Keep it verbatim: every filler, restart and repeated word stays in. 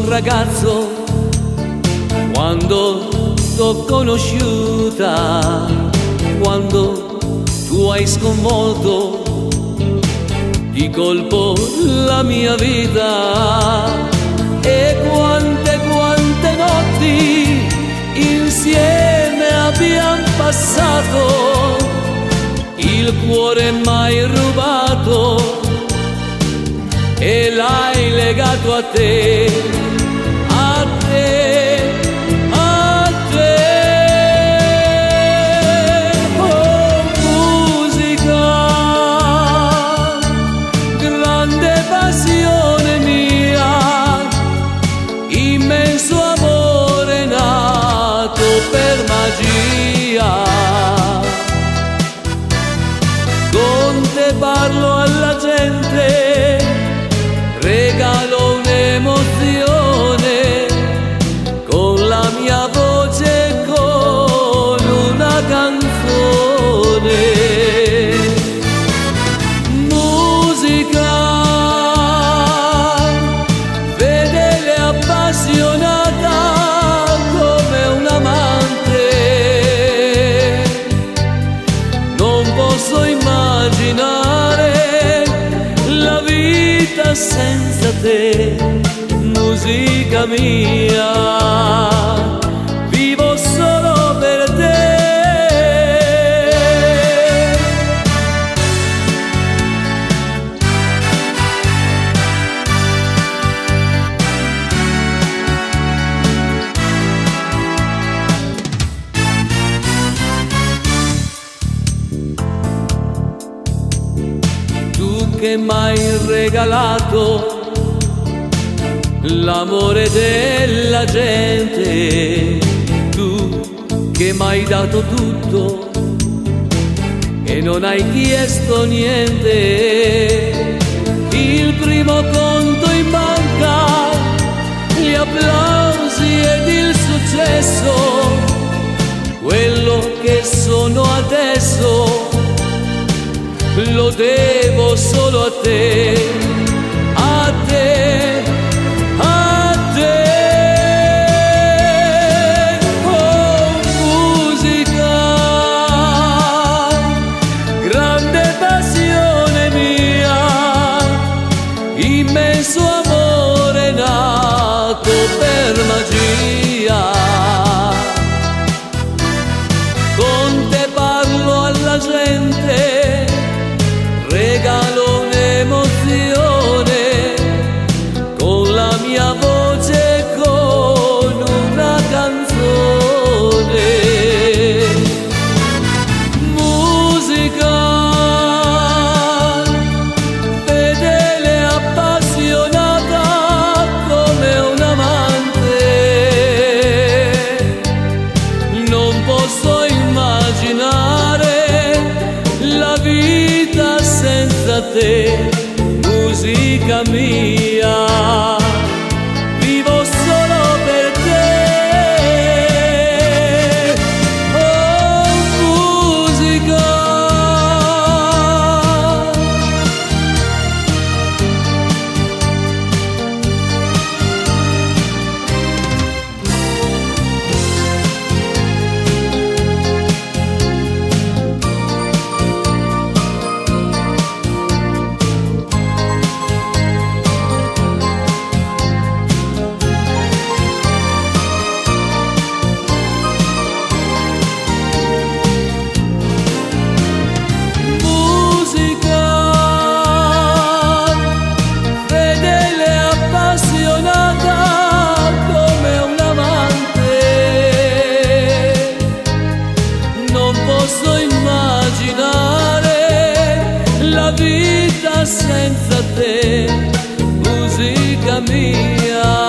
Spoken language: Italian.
un ragazzo quando t'ho conosciuta, quando tu hai sconvolto di colpo la mia vita. E quante, quante notti insieme abbiamo passato, il cuore mai rubato e l'hai legato a te, a te, a te. Oh musica, grande passione mia, immenso amore nato per magia. Con te parlo alla gente, regalo un'emozione, con la mia voce, con una canzone. Musica, fedele, appassionata come un amante, non posso immaginare la vita senza te, musica mia, vivo solo per te. Tu che m'hai regalato l'amore della gente, tu che m'hai dato tutto e non hai chiesto niente, il primo conto in banca, gli applausi ed il successo, quello che sono adesso lo devo solo a te, a te, a te. Oh musica, grande passione mia, immenso amore nato per magia. Con te parlo alla gente, regalo un'emozione, con la mia voce, con una canzone. Musica, fedele, appassionata come un amante, non posso immaginare la vita senza te, musica mia, vivo solo per te. Oh musica, senza te, musica mia.